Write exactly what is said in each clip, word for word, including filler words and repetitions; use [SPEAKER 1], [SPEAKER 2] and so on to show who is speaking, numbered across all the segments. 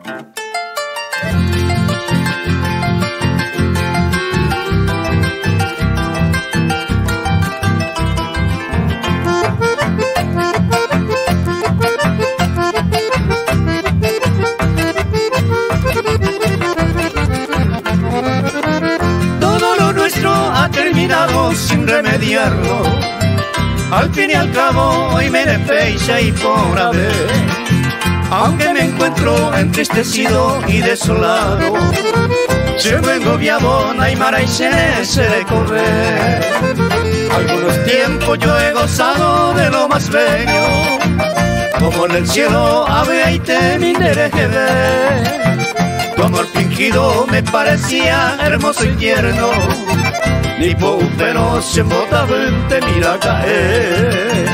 [SPEAKER 1] Sin remediarlo, al fin y al cabo hoy me despecha y por haber, aunque me encuentro entristecido y desolado, se vengo viabona y mara y se se correr. Algunos tiempos yo he gozado de lo más bello, como en el cielo ave y te mi dereje ver. Tu amor fingido me parecía hermoso y tierno, ni por un pelo se embotaba te mira caer.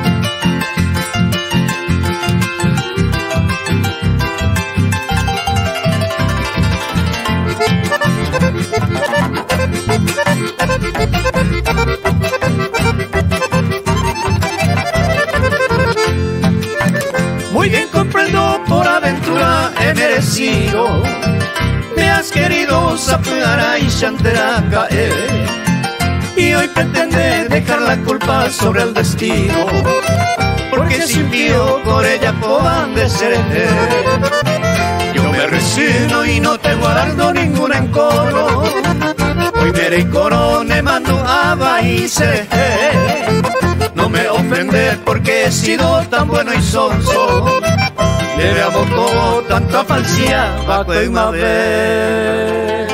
[SPEAKER 1] Muy bien comprendo, por aventura he merecido, me has querido sapuar y chantera caer, y hoy pretende dejar la culpa sobre el destino, porque sin pío por ella puedan de ser. Yo me resigno y no te guardo ningún encoro, hoy veré y coro me mando a baile. No me ofendes porque he sido tan bueno y sonso, le veamos todo tanta falsidad bajo una vez.